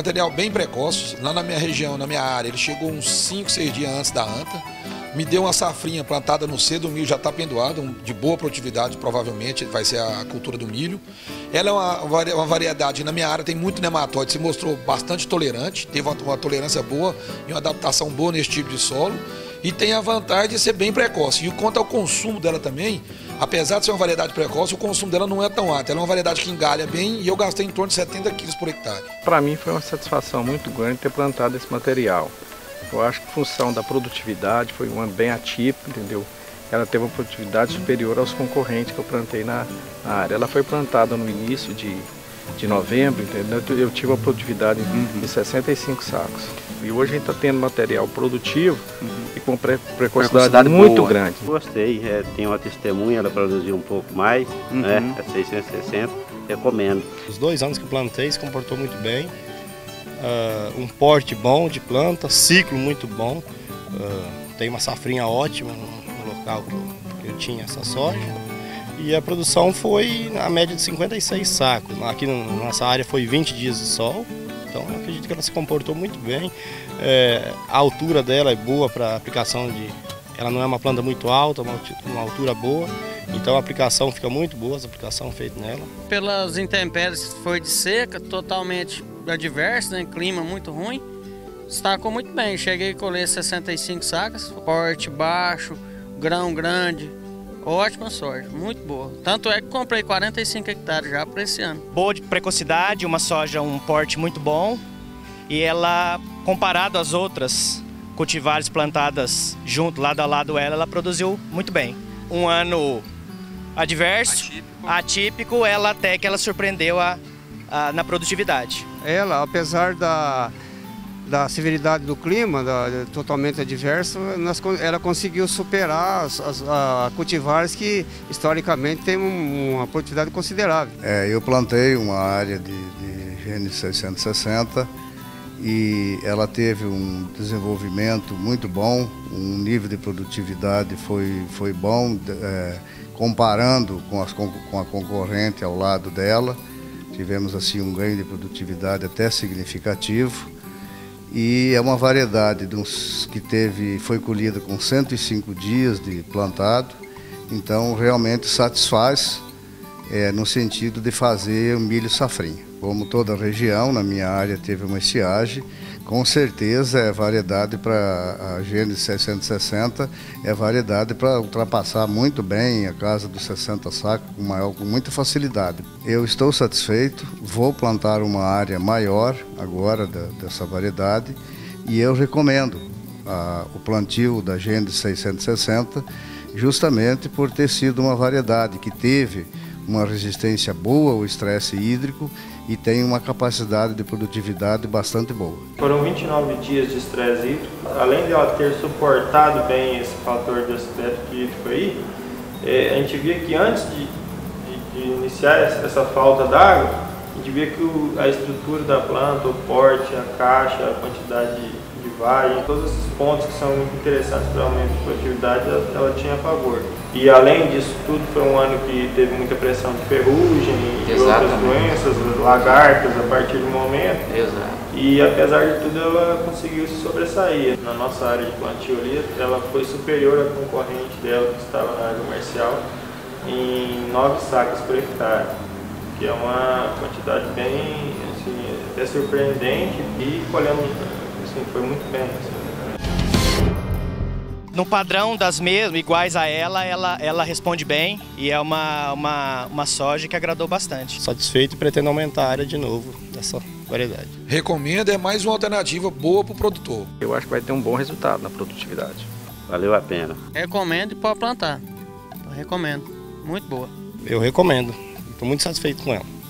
material bem precoce. Lá na minha região, na minha área, ele chegou uns 5, 6 dias antes da anta. Me deu uma safrinha plantada no cedo, o milho já está pendoado, de boa produtividade, provavelmente vai ser a cultura do milho. Ela é uma variedade, na minha área tem muito nematóide, se mostrou bastante tolerante, teve uma tolerância boa e uma adaptação boa nesse tipo de solo. E tem a vantagem de ser bem precoce. E quanto ao consumo dela também, apesar de ser uma variedade precoce, o consumo dela não é tão alto. Ela é uma variedade que engalha bem e eu gastei em torno de 70 quilos por hectare. Para mim foi uma satisfação muito grande ter plantado esse material. Eu acho que a função da produtividade foi uma bem atípica, entendeu? Ela teve uma produtividade superior aos concorrentes que eu plantei na área. Ela foi plantada no início de novembro, entendeu? Eu tive uma produtividade de 65 sacos. E hoje a gente está tendo material produtivo e com precocidade muito boa. Grande. Gostei, tem uma testemunha, ela produziu um pouco mais, né? É 660, recomendo. Os 2 anos que plantei se comportou muito bem. Um porte bom de planta, ciclo muito bom, tem uma safrinha ótima no local que eu tinha essa soja e a produção foi na média de 56 sacos, aqui na nossa área foi 20 dias de sol, então eu acredito que ela se comportou muito bem, a altura dela é boa para aplicação ela não é uma planta muito alta, uma altura boa, então a aplicação fica muito boa, a aplicação feita nela. Pelas intempéries foi de seca, totalmente adverso, né? Clima muito ruim, destacou muito bem. Cheguei a colher 65 sacas, porte baixo, grão grande, ótima soja, muito boa. Tanto é que comprei 45 hectares já para esse ano. Boa de precocidade, uma soja, um porte muito bom e ela, comparado às outras cultivares plantadas junto, lado a lado ela produziu muito bem. Um ano adverso, atípico, ela até que ela surpreendeu na produtividade. Ela, apesar da severidade do clima, totalmente adverso, ela conseguiu superar as cultivares que historicamente têm uma produtividade considerável. Eu plantei uma área de GN 660 e ela teve um desenvolvimento muito bom, um nível de produtividade foi bom, comparando com a concorrente ao lado dela. Tivemos assim um ganho de produtividade até significativo e é uma variedade que foi colhida com 105 dias de plantado, então realmente satisfaz no sentido de fazer um milho safrinha. Como toda a região, na minha área teve uma estiagem, com certeza é variedade para a GN 660, é variedade para ultrapassar muito bem a casa dos 60 sacos com muita facilidade. Eu estou satisfeito, vou plantar uma área maior agora dessa variedade e eu recomendo o plantio da GN 660 justamente por ter sido uma variedade que teve uma resistência boa ao estresse hídrico e tem uma capacidade de produtividade bastante boa. Foram 29 dias de estresse hídrico. Além de ela ter suportado bem esse fator do estresse hídrico aí, a gente via que antes de iniciar essa falta d'água, a gente via que a estrutura da planta, o porte, a caixa, a quantidade de vagem, todos esses pontos que são muito interessantes para o aumento de produtividade, ela tinha a favor. E além disso tudo, foi um ano que teve muita pressão de ferrugem e outras doenças, lagartas a partir do momento. Exato. E apesar de tudo, ela conseguiu se sobressair. Na nossa área de plantio ali, ela foi superior à concorrente dela, que estava na área comercial, em 9 sacas por hectare, que é uma quantidade bem, assim, até surpreendente e colhendo, assim, foi muito bem. Assim. No padrão das mesmas, iguais a ela responde bem e é uma soja que agradou bastante. Satisfeito e pretendo aumentar a área de novo dessa variedade. Recomendo, é mais uma alternativa boa para o produtor. Eu acho que vai ter um bom resultado na produtividade. Valeu a pena. Recomendo e pode plantar. Recomendo. Muito boa. Eu recomendo. Estou muito satisfeito com ela.